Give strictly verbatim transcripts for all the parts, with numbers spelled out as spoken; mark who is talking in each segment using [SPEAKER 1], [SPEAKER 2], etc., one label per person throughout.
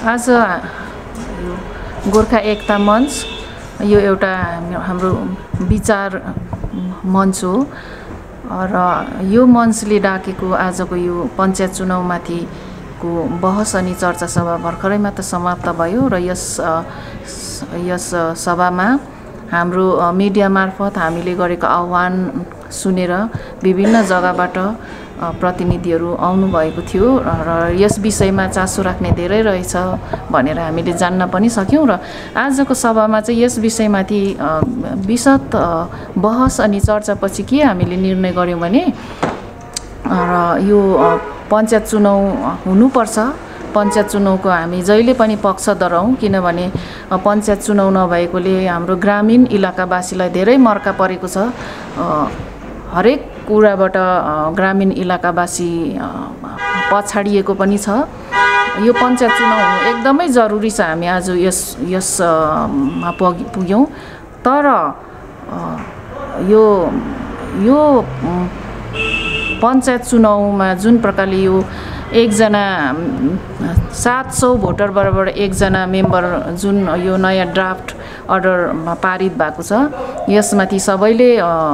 [SPEAKER 1] आज गोर्खा एकता मञ्च यो एउटा हाम्रो विचार मञ्च हो र यो मञ्चले डाकेको आजको यो पञ्चायत चुनावमाथिको बहस अनि चर्चा सभा भर्खरै मात्र समाप्त भयो र यस यस सभामा हाम्रो मिडिया मार्फत हामीले गरेको आह्वान सुनेर विभिन्न जग्गाबाट प्रतिनिधिहरू आउनु भएको थियो र यस विषयमा चासो राख्ने धेरै रहेछ भनेर हामीले जान्न पनि सक्यौं र आजको सभामा चाहिँ यस विषयमाथि विशद बहस अनि चर्चापछि के हामीले निर्णय गर्यौं भने र यो पञ्चायत चुनाव हुनुपर्छ। पञ्चायत चुनावको हामी जहिले पनि पक्षधर हौं किनभने पञ्चायत चुनाव नभएकोले हाम्रो ग्रामीण इलाकावासीलाई धेरै मर्का परेको छ। हरेक कुराबाट ग्रामीण इलाकावासी पछाडिएको पनि छ। यो पञ्चायत चुनाव एकदमै जरुरी छ। हामी आज यस यसमा पुग्यौं तर यो यो पञ्चायत चुनावमा जुन प्रकारले यो एकजना सात सौ भोटर बराबर एकजना मेम्बर जुन यो नयाँ ड्राफ्ट अर्डरमा पारित भएको छ यसमाथि सबैले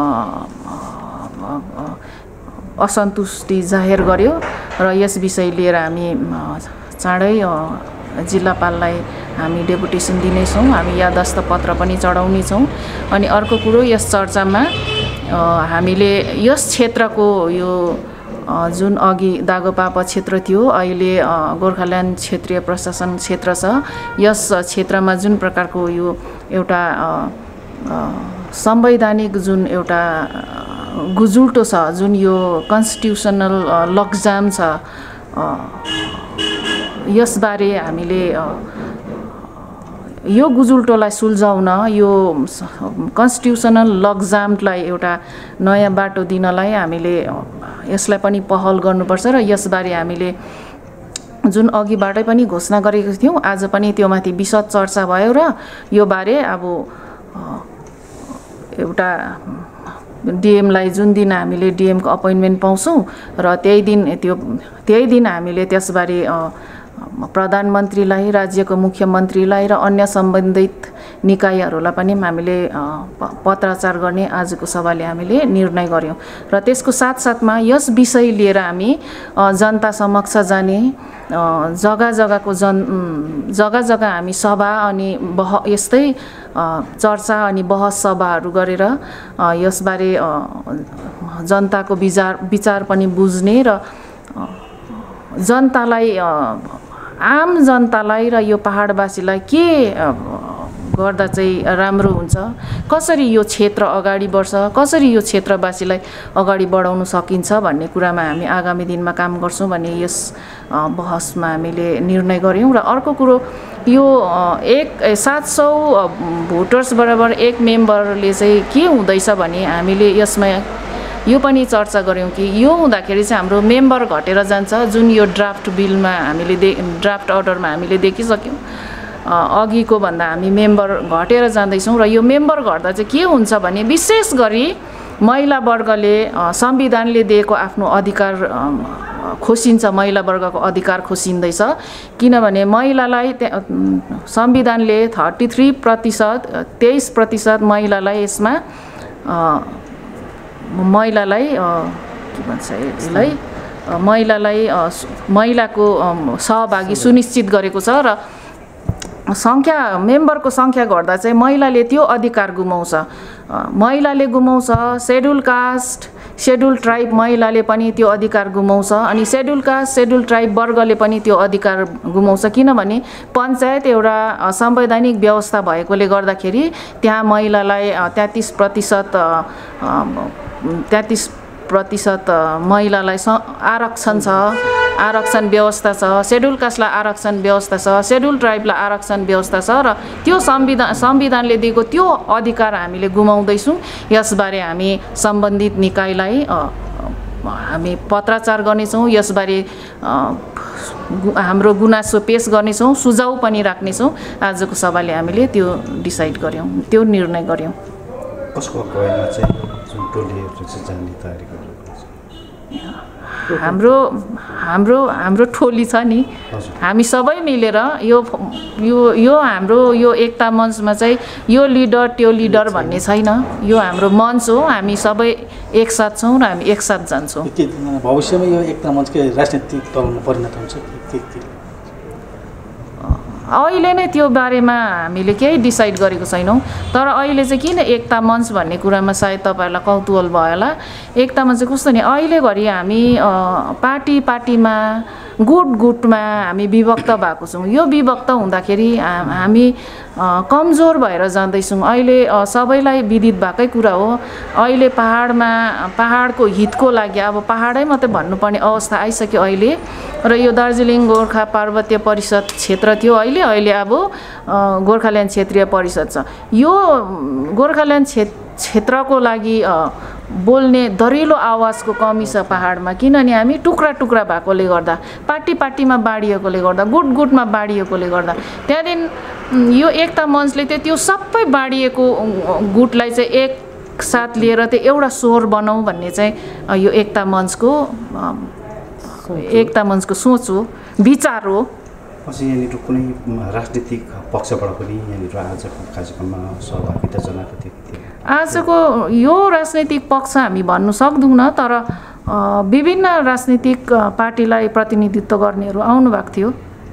[SPEAKER 1] असन्तुष्टि जाहेर गर्यो र यस विषय लिएर हामी चाँडै जिल्लापाललाई हामी डेपुटेसन दिनेछौँ। हामी यादस्त पत्र पनि चढाउने छौँ। अनि अर्को कुरो यस चर्चामा हामीले यस क्षेत्रको यो जुन अघि दागोपापा क्षेत्र थियो अहिले गोर्खाल्यान्ड क्षेत्रीय प्रशासन क्षेत्र छ। यस क्षेत्रमा जुन प्रकारको यो एउटा संवैधानिक जुन एउटा गुजुल्टो छ जुन यो कन्स्टिट्युसनल लकजाम छ यसबारे हामीले यो गुजुल्टोलाई सुल्झाउन यो कन्स्टिट्युसनल लकजामलाई एउटा नयाँ बाटो दिनलाई हामीले यसलाई पनि पहल गर्नुपर्छ र यसबारे हामीले जुन अघिबाटै पनि घोषणा गरेको थियौं आज पनि त्यो माथि विशद चर्चा भयो र यो बारे अब एउटा डिएमलाई जुन दिन हामीले डिएमको अपोइन्टमेन्ट पाउँछौं र त्यही दिन त्यो त्यही दिन हामीले त्यसबारे प्रधानमन्त्रीलाई राज्यको मुख्यमन्त्रीलाई र अन्य सम्बन्धित निकायहरूलाई पनि हामीले पत्राचार गर्ने आजको सभाले हामीले निर्णय गर्यौं र त्यसको साथसाथमा यस विषय लिएर हामी जनता समक्ष जाने जग्गा जग्गाको जन जग्गा जग्गा हामी सभा अनि बह यस्तै चर्चा अनि बहस सभाहरू गरेर यसबारे जनताको विचार विचार पनि बुझ्ने र जनतालाई आम जनतालाई र यो पहाडवासीलाई के गर्दा चाहिँ राम्रो हुन्छ, कसरी यो क्षेत्र अगाडि बढ्छ, कसरी यो क्षेत्रवासीलाई अगाडि बढाउन सकिन्छ भन्ने कुरामा हामी आगामी दिनमा काम गर्छौं भन्ने यस बहसमा हामीले निर्णय गर्यौं। र अर्को कुरो यो एक सात सौ भोटर्स बराबर एक मेम्बरले चाहिँ के हुँदैछ भने हामीले यसमा यो पनि चर्चा गर्यौं कि यो हुँदाखेरि चाहिँ हाम्रो मेम्बर घटेर जान्छ। जुन यो ड्राफ्ट बिलमा हामीले ड्राफ्ट अर्डरमा हामीले देखिसक्यौं अघिको भन्दा हामी मेम्बर घटेर जाँदैछौँ र यो मेम्बर घट्दा चाहिँ के हुन्छ भने विशेष गरी महिला वर्गले संविधानले दिएको आफ्नो अधिकार खोसिन्छ, महिला वर्गको अधिकार खोसिँदैछ किनभने महिलालाई संविधानले थर्टी थ्री प्रतिशत तेइस प्रतिशत महिलालाई यसमा महिलालाई के भन्छ यसलाई महिलालाई महिलाको सहभागी सुनिश्चित गरेको छ र संख्या मेम्बरको संख्या घट्दा चाहिँ महिलाले त्यो अधिकार गुमाउँछ। महिलाले गुमाउँछ, शेड्युल कास्ट शेड्युल ट्राइब महिलाले पनि त्यो अधिकार गुमाउँछ अनि शेड्युल कास्ट शेड्युल ट्राइब वर्गले पनि त्यो अधिकार गुमाउँछ किनभने पञ्चायत एउटा संवैधानिक व्यवस्था भएकोले गर्दाखेरि त्यहाँ महिलालाई तेत्तीस प्रतिशत तेत्तीस प्रतिशत महिलालाई आरक्षण छ, आरक्षण व्यवस्था छ, शेड्युल कास्टलाई आरक्षण व्यवस्था छ, शेड्युल ट्राइबलाई आरक्षण व्यवस्था छ र त्यो संविधान संविधानले दिएको त्यो अधिकार हामीले गुमाउँदैछौँ। यसबारे हामी सम्बन्धित निकायलाई हामी पत्राचार गर्नेछौँ, यसबारे हाम्रो गुनासो पेश गर्नेछौँ, सुझाव पनि राख्नेछौँ। आजको सभाले हामीले त्यो डिसाइड गर्यौं, त्यो निर्णय गर्यौं।
[SPEAKER 2] कसको अगुवाईमा चाहिँ जुन टोलीहरु चाहिँ जाने तयारी गरिरहेको छ
[SPEAKER 1] हाम्रो हाम्रो हाम्रो टोली छ नि, हामी सबै मिलेर यो यो यो हाम्रो यो एकता मञ्चमा चाहिँ यो लिडर त्यो लिडर भन्ने छैन, यो हाम्रो मञ्च हो, हामी सबै एकसाथ छौँ र हामी एकसाथ जान्छौँ।
[SPEAKER 2] भविष्यमा यो एकता मञ्चकै राजनीतिक दलमा परिणत हुन्छ के के
[SPEAKER 1] अहिले नै त्यो बारेमा हामीले केही डिसाइड गरेको छैनौँ, तर अहिले चाहिँ किन एकता मञ्च भन्ने कुरामा सायद तपाईँहरूलाई कौतूहल भयो होला। एकता मञ्च कस्तो नि, अहिलेघरि हामी पार्टी पार्टीमा गुट गुटमा हामी विभक्त भएको छौँ। यो विभक्त हुँदाखेरि हामी कमजोर भएर जाँदैछौँ। अहिले सबैलाई विदित भएकै कुरा हो, अहिले पहाडमा पहाडको हितको लागि अब पहाडै मात्रै भन्नुपर्ने अवस्था आइसक्यो अहिले। र यो दार्जिलिङ गोर्खा पार्वतीय परिषद क्षेत्र थियो अहिले, अहिले अब गोर्खाल्यान्ड क्षेत्रीय परिषद छ। यो गोर्खाल्यान्ड क्षेत्रको लागि बोल्ने दरिलो आवाजको कमी छ पहाडमा, किनभने हामी टुक्रा टुक्रा भएकोले गर्दा, पार्टी पार्टीमा बाँडिएकोले गर्दा, गुट गुटमा बाँडिएकोले गर्दा, त्यहाँदेखि यो एकता मञ्चले चाहिँ त्यो सबै बाँडिएको गुटलाई चाहिँ एकसाथ लिएर चाहिँ एउटा स्वर बनाऊ भन्ने चाहिँ यो एकता मञ्चको एकता मञ्चको सोच हो, विचार हो।
[SPEAKER 2] पछि यहाँनिर कुनै राजनीतिक पक्षबाट पनि यहाँनिर आजको कार्यक्रममा सहभागिता जनाएको थियो?
[SPEAKER 1] आजको यो राजनैतिक पक्ष हामी भन्नु सक्दैनौँ, तर विभिन्न राजनीतिक पार्टीलाई प्रतिनिधित्व गर्नेहरू आउनुभएको थियो।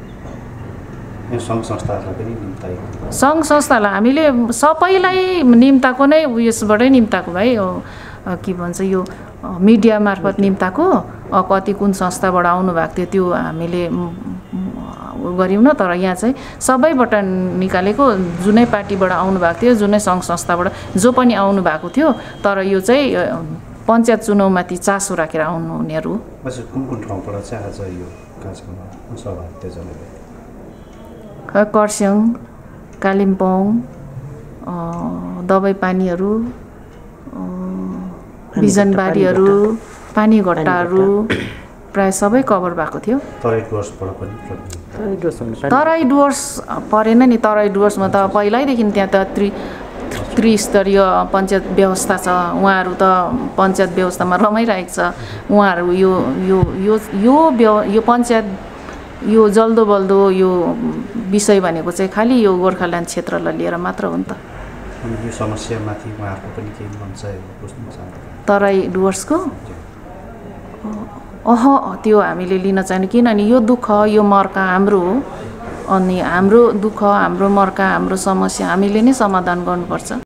[SPEAKER 2] सङ्घ संस्थाहरूलाई पनि निम्ताएको?
[SPEAKER 1] सङ्घ संस्थालाई हामीले सबैलाई निम्ताको नै उयसबाटै निम्ताको भाइ, के भन्छ यो मिडिया मार्फत निम्ताको। कति कुन संस्थाबाट आउनुभएको थियो त्यो हामीले गऱ्यौँ न, तर यहाँ चाहिँ सबैबाट निकालेको, जुनै पार्टीबाट आउनुभएको थियो, जुनै सङ्घ संस्थाबाट जो पनि आउनु भएको थियो, तर यो चाहिँ पञ्चायत चुनावमाथि चासो राखेर आउनुहुनेहरू।
[SPEAKER 2] कुन कुन ठाउँबाट चाहिँ आज यो कार्यक्रममा सहभागिता जनाएको?
[SPEAKER 1] खरसाङ, कालिम्पोङ, दबाईपानीहरू, बिजनबारीहरू, पानीघट्टाहरू प्राय सबै कभर भएको थियो।
[SPEAKER 2] तराई डुवर्सबाट पनि?
[SPEAKER 1] तराई डुवर्स परेन नि, तराई डुवर्समा त पहिल्यैदेखि त्यहाँ त त्रि त्रिस्तरीय पञ्चायत व्यवस्था छ, उहाँहरू त पञ्चायत व्यवस्थामा रमाइरहेको छ। उहाँहरू यो यो यो यो यो पञ्चायत यो जल्दो बल्दो यो विषय भनेको चाहिँ खालि यो गोर्खाल्यान्ड क्षेत्रलाई लिएर मात्र हो नि त।
[SPEAKER 2] यो समस्यामाथि उहाँहरूको पनि केही मञ्च बुझ्नु चाहन्छ?
[SPEAKER 1] तराई डुवर्सको अह त्यो हामीले लिन चाहने, किनभने यो दुःख यो मर्का हाम्रो हो, अनि हाम्रो दुःख हाम्रो मर्का हाम्रो समस्या हामीले नै समाधान गर्नुपर्छ।